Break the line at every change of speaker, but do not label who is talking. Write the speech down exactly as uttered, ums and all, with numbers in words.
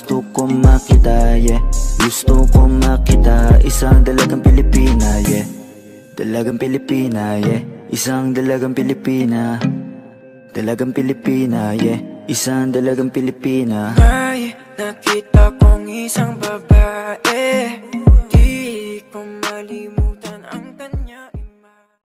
gusto ko makita, yeah. Gusto ko makita isang dalagang Pilipina, yeah. Dalagang Pilipina, yeah. Isang dalagang Pilipina. Dalagang Pilipina, yeah. Isang dalagang Pilipina.
May nakita kong isang babae, di ko malimutan.